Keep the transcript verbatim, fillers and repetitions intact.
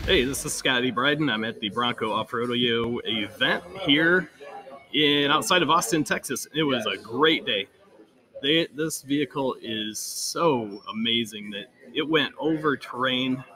Hey, this is Scotty Bryden. I'm at the Bronco Off-Roadeo event here in outside of Austin, Texas. It was a great day. They, this vehicle is so amazing that it went over terrain